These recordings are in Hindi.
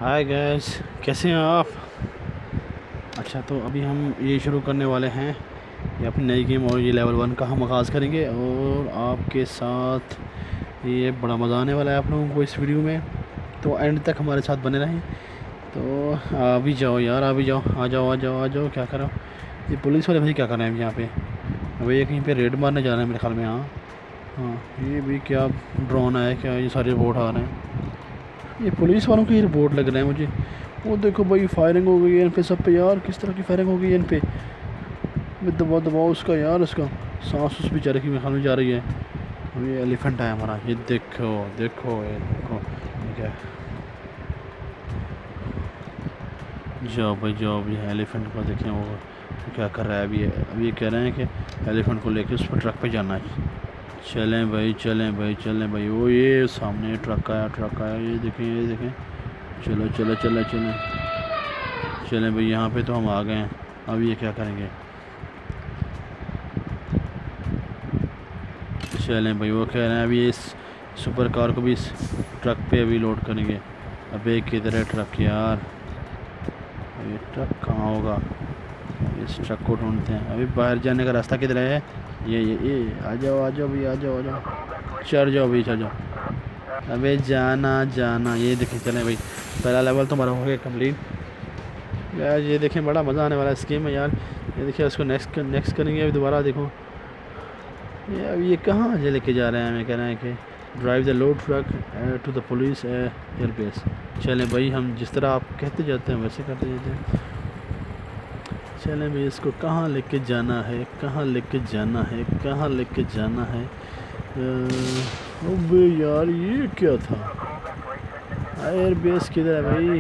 हाय गैस, कैसे हैं आप। अच्छा, तो अभी हम ये शुरू करने वाले हैं ये अपनी नई गेम, और ये लेवल 1 का हम आगाज़ करेंगे और आपके साथ ये बड़ा मज़ा आने वाला है आप लोगों को इस वीडियो में। तो एंड तक हमारे साथ बने रहें। तो आ भी जाओ यार, आ भी जाओ, आ जाओ आ जाओ आ जाओ। क्या करो, ये पुलिस वाले भाई क्या कर रहे हैं यहाँ पे। अभी ये कहीं पे रेड मारने जा रहे हैं मेरे ख्याल में। हाँ हाँ, ये भी क्या ड्रोन है क्या, ये सारे रिपोर्ट आ रहे हैं। ये पुलिस वालों के ही रिपोर्ट लग रहे हैं मुझे। वो देखो भाई, फायरिंग हो गई है इन पे सब पे यार। किस तरह की फायरिंग हो गई है इन पे। दबाओ दबाओ उसका यार, उसका सांस उस बेचारे की मेरे ख्याल में जा रही है। अब ये एलिफेंट है हमारा, ये देखो देखो ये देखो, ये क्या है। जाओ भाई जाओ, अभी एलिफेंट को देखें वो क्या कर रहा है। अभी ये कह रहे हैं कि एलिफेंट को लेके उस पर ट्रक पे जाना है। चलें भाई चलें भाई चलें भाई। वो ये सामने ट्रक आया, ये देखें ये देखें। चलो चलो चलो चलें चलें भाई, यहाँ पे तो हम आ गए हैं। अब ये क्या करेंगे। चलें भाई, वो कह रहे हैं अभी इस सुपर कार को भी इस ट्रक पे अभी लोड करेंगे। अबे किधर है ट्रक यार, ये ट्रक कहाँ होगा। इस ट्रक को ढूंढते हैं। अभी बाहर जाने का रास्ता किधर है। ये आ जाओ भाई, आ जाओ। चढ़ जाओ भाई, चढ़ जाओ। अबे जाना जाना, ये देखें। चलें भाई, पहला लेवल तो हमारा हो गया कंप्लीट यार। ये देखें, बड़ा मज़ा आने वाला है इस गेम में यार। ये देखिए, उसको नेक्स्ट करेंगे अभी दोबारा। देखो ये अब ये कहाँ से लेके जा रहे हैं। हमें कह रहे हैं कि drive the load truck to the police airbase. चलें भाई, हम जिस तरह आप कहते जाते हैं वैसे करते जाते हैं। चलें भाई, इसको कहाँ लेके जाना है, कहाँ लेके जाना है, कहाँ लेके जाना है। अबे यार, ये क्या था। एयरबेस किधर है भाई।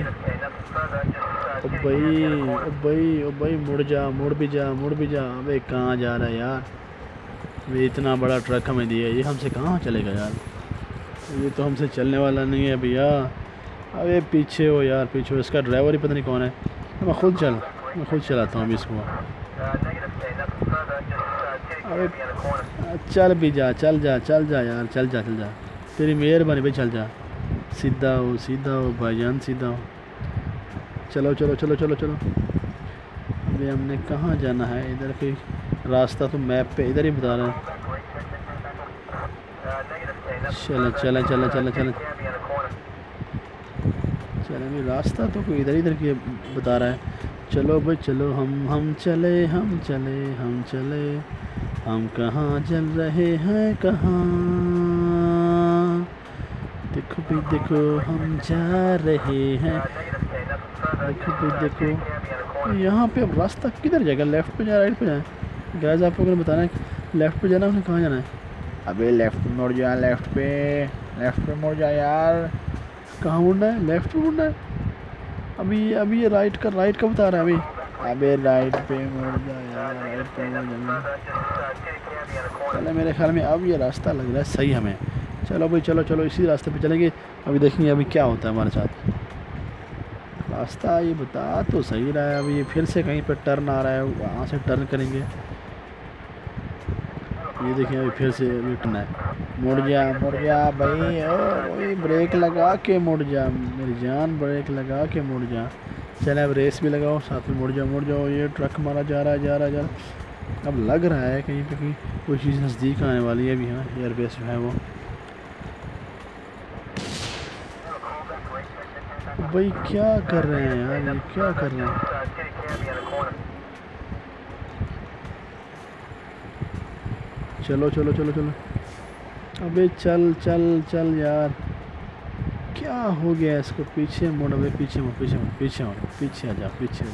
ओ भाई मुड़ भी जा। अबे कहाँ जा रहा है यार। ये इतना बड़ा ट्रक हमें दिया, ये हमसे कहाँ चलेगा यार। ये तो हमसे चलने वाला नहीं है भैया। अबे पीछे हो यार, पीछे हो। इसका ड्राइवर ही पता नहीं कौन है। मैं खुद चलाता हूँ अभी इसको। अबे चल भी जा, चल जा यार, चल जा। तेरी मेहरबानी भाई, चल जा। सीधा हो भाईजान, सीधा हो। चलो। अभी हमने कहाँ जाना है। इधर कोई रास्ता तो मैप पे इधर ही बता रहा है। चले अभी रास्ता तो कोई इधर की बता रहा है। चलो भाई चलो, हम चले। हम कहाँ चल रहे हैं, कहाँ। देखो भाई देखो, हम जा रहे हैं। देखो भाई देखो, यहाँ पे अब रास्ता किधर जाएगा। लेफ़्ट पे जाए, राइट पे जाए। गैस आप लोगों ने बताना है लेफ़्ट पे जाना है, उन्हें कहाँ जाना है। अबे लेफ़्ट मुड़ जा, लेफ़्ट पे मुड़ जा यार। कहाँ मुड़ना है, लेफ़्ट पे मुड़ना है। अभी ये राइट का बता रहा है अभी। अबे राइट पे मुड़ जा यार, राइट पे मुड़ जा। चले, मेरे ख्याल में अब ये रास्ता लग रहा है सही हमें। चलो भाई चलो, इसी रास्ते पे चलेंगे। अभी देखेंगे अभी क्या होता है हमारे साथ। रास्ता ये बता तो सही रहा है। अभी ये फिर से कहीं पर टर्न आ रहा है, वहाँ से टर्न करेंगे। ये देखिए, अभी फिर से अभी टर्न है। मुड़ जा भाई। ओ ब्रेक लगा के मुड़ जा मेरी जान, ब्रेक लगा के मुड़ जा। चले, अब रेस भी लगाओ साथ में। मुड़ जाओ। ये ट्रक हमारा जा रहा है। अब लग रहा है कहीं पे कहीं कोई चीज़ नज़दीक आने वाली है अभी। हाँ, एयरबेस जो है वो। भाई क्या कर रहे हैं यार, ये क्या कर रहे हैं। चलो। अबे चल यार, क्या हो गया इसको। पीछे मुड़, अबे पीछे आ जा, पीछे।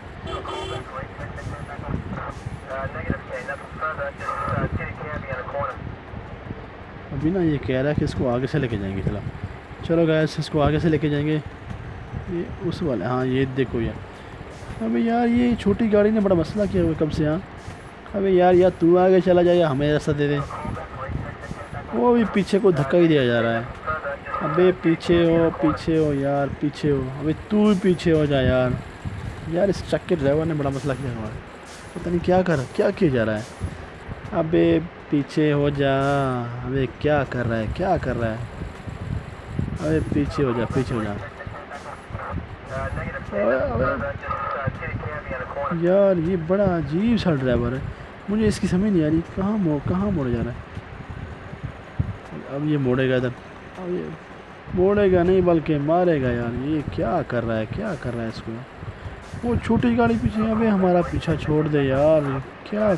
अभी ना ये कह रहा है कि इसको आगे से लेके जाएंगे। चलो गैस, इसको आगे से लेके जाएंगे। ये उस वाले, हाँ ये देखो यार। अबे यार, ये छोटी गाड़ी ने बड़ा मसला किया हुआ कब से। हाँ अबे यार तू आगे चला जाए या हमें रास्ता दे दे। वो भी पीछे को धक्का ही दिया जा रहा है। अबे पीछे हो यार, पीछे हो। अबे तू भी पीछे हो जा यार। इस ट्रक के ड्राइवर ने बड़ा मसला किया हमारा। पता नहीं क्या किया जा रहा है। अबे पीछे हो जा। अबे क्या कर रहा है। अबे पीछे हो जा। यार ये बड़ा अजीब सा ड्राइवर है, मुझे इसकी समझ नहीं आ रही कहाँ मोड़ जा रहा है। अब ये मोड़ेगा इधर, अब ये मोड़ेगा नहीं बल्कि मारेगा यार। ये क्या कर रहा है, क्या कर रहा है इसको। वो छोटी गाड़ी पीछे, अबे हमारा पीछा छोड़ दे यार। क्या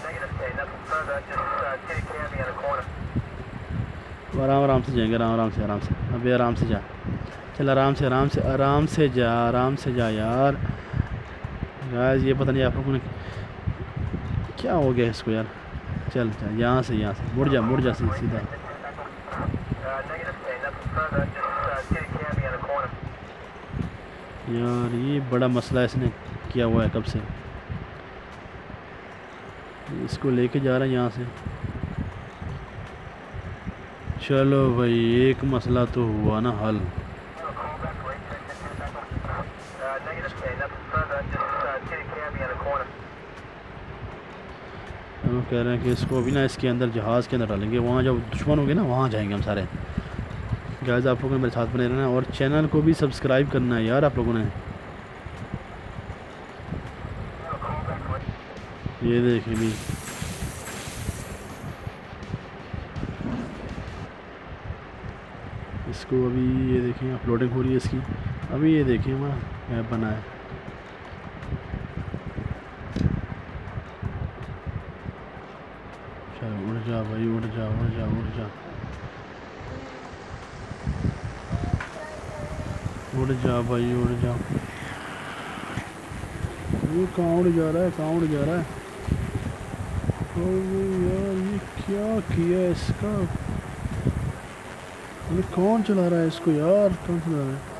आराम आराम से जाएंगे, आराम से अबे आराम से जा, चल आराम से जा यार। गाइस ये पता नहीं आप लोगों ने क्या हो गया इसको यार। चल यहाँ से मुड़ जा सीधा। यार ये बड़ा मसला इसने किया हुआ है कब से, इसको लेके जा रहा है यहाँ से। चलो भाई एक मसला तो हुआ ना हल। हम कह रहे हैं कि इसको अभी ना इसके अंदर जहाज़ के अंदर डालेंगे, वहाँ जब दुश्मन होंगे ना वहाँ जाएंगे हम सारे। गाइस आप लोगों ने मेरे साथ बने रहना और चैनल को भी सब्सक्राइब करना है यार आप लोगों ने। ये देखिए भी इसको, अभी ये देखें अपलोडिंग हो रही है इसकी। अभी ये देखिए हमारा ऐप बना है। चलो उड़ जा भाई, उड़ जा भाई उड़ जा। ये कहाँ उड़ जा रहा है। ओ यार ये क्या किया इसका, ये कौन चला रहा है इसको यार, कौन चला रहा है।